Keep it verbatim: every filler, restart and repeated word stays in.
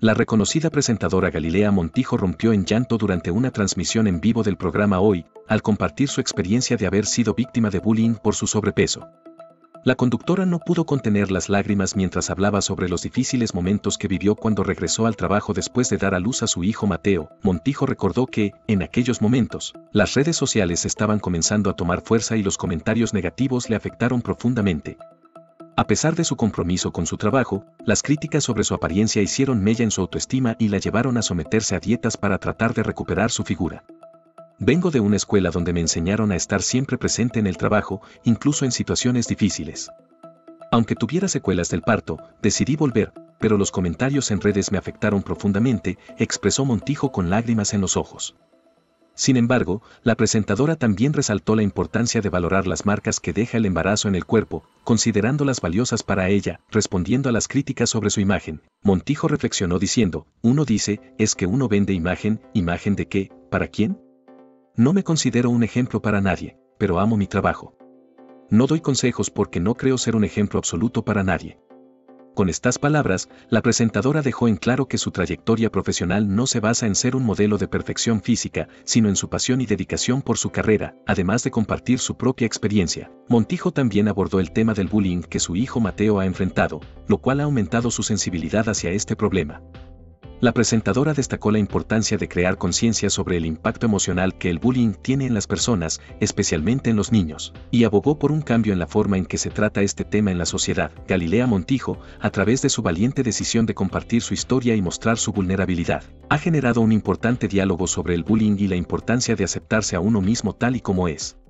La reconocida presentadora Galilea Montijo rompió en llanto durante una transmisión en vivo del programa Hoy, al compartir su experiencia de haber sido víctima de bullying por su sobrepeso. La conductora no pudo contener las lágrimas mientras hablaba sobre los difíciles momentos que vivió cuando regresó al trabajo después de dar a luz a su hijo Mateo. Montijo recordó que, en aquellos momentos, las redes sociales estaban comenzando a tomar fuerza y los comentarios negativos le afectaron profundamente. A pesar de su compromiso con su trabajo, las críticas sobre su apariencia hicieron mella en su autoestima y la llevaron a someterse a dietas para tratar de recuperar su figura. Vengo de una escuela donde me enseñaron a estar siempre presente en el trabajo, incluso en situaciones difíciles. Aunque tuviera secuelas del parto, decidí volver, pero los comentarios en redes me afectaron profundamente, expresó Montijo con lágrimas en los ojos. Sin embargo, la presentadora también resaltó la importancia de valorar las marcas que deja el embarazo en el cuerpo, considerándolas valiosas para ella. Respondiendo a las críticas sobre su imagen, Montijo reflexionó diciendo, uno dice, es que uno vende imagen, ¿imagen de qué? ¿Para quién? No me considero un ejemplo para nadie, pero amo mi trabajo. No doy consejos porque no creo ser un ejemplo absoluto para nadie. Con estas palabras, la presentadora dejó en claro que su trayectoria profesional no se basa en ser un modelo de perfección física, sino en su pasión y dedicación por su carrera, además de compartir su propia experiencia. Montijo también abordó el tema del bullying que su hijo Mateo ha enfrentado, lo cual ha aumentado su sensibilidad hacia este problema. La presentadora destacó la importancia de crear conciencia sobre el impacto emocional que el bullying tiene en las personas, especialmente en los niños, y abogó por un cambio en la forma en que se trata este tema en la sociedad. Galilea Montijo, a través de su valiente decisión de compartir su historia y mostrar su vulnerabilidad, ha generado un importante diálogo sobre el bullying y la importancia de aceptarse a uno mismo tal y como es.